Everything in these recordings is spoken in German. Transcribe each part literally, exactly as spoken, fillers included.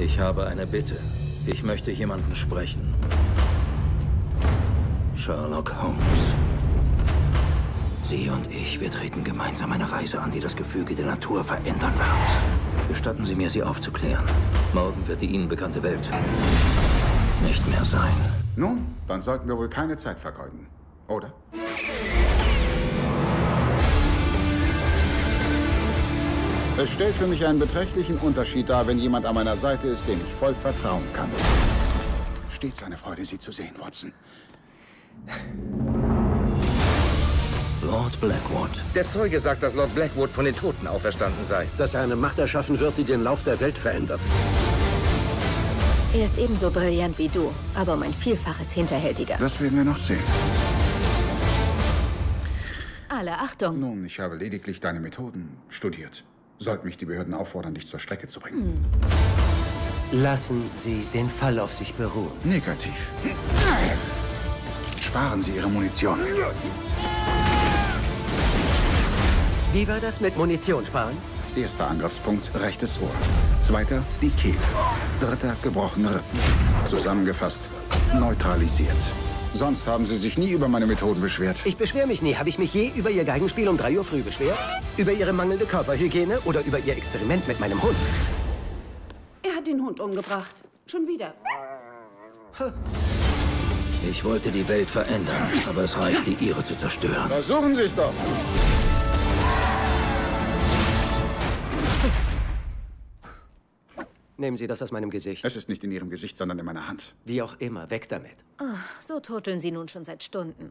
Ich habe eine Bitte. Ich möchte jemanden sprechen. Sherlock Holmes. Sie und ich, wir treten gemeinsam eine Reise an, die das Gefüge der Natur verändern wird. Gestatten Sie mir, sie aufzuklären. Morgen wird die Ihnen bekannte Welt nicht mehr sein. Nun, dann sollten wir wohl keine Zeit vergeuden, oder? Es stellt für mich einen beträchtlichen Unterschied dar, wenn jemand an meiner Seite ist, dem ich voll vertrauen kann. Stets eine Freude, Sie zu sehen, Watson. Lord Blackwood. Der Zeuge sagt, dass Lord Blackwood von den Toten auferstanden sei. Dass er eine Macht erschaffen wird, die den Lauf der Welt verändert. Er ist ebenso brillant wie du, aber um ein Vielfaches hinterhältiger. Das werden wir noch sehen. Alle Achtung. Nun, ich habe lediglich deine Methoden studiert. Sollten mich die Behörden auffordern, dich zur Strecke zu bringen. Hm. Lassen Sie den Fall auf sich beruhen. Negativ. Sparen Sie Ihre Munition. Wie war das mit Munition sparen? Erster Angriffspunkt, rechtes Ohr. Zweiter, die Kehle. Dritter, gebrochene Rippen. Zusammengefasst, neutralisiert. Sonst haben Sie sich nie über meine Methoden beschwert. Ich beschwere mich nie. Habe ich mich je über Ihr Geigenspiel um drei Uhr früh beschwert? Über Ihre mangelnde Körperhygiene oder über Ihr Experiment mit meinem Hund? Er hat den Hund umgebracht. Schon wieder. Ich wollte die Welt verändern, aber es reicht, die ihre zu zerstören. Versuchen Sie es doch! Nehmen Sie das aus meinem Gesicht. Es ist nicht in Ihrem Gesicht, sondern in meiner Hand. Wie auch immer, weg damit. Oh, so turteln Sie nun schon seit Stunden.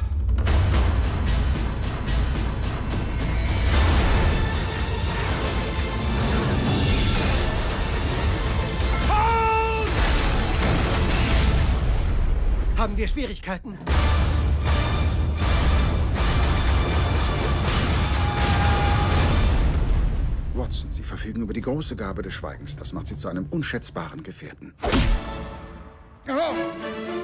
Haben wir Schwierigkeiten? Watson, Sie verfügen über die große Gabe des Schweigens. Das macht Sie zu einem unschätzbaren Gefährten. Oh!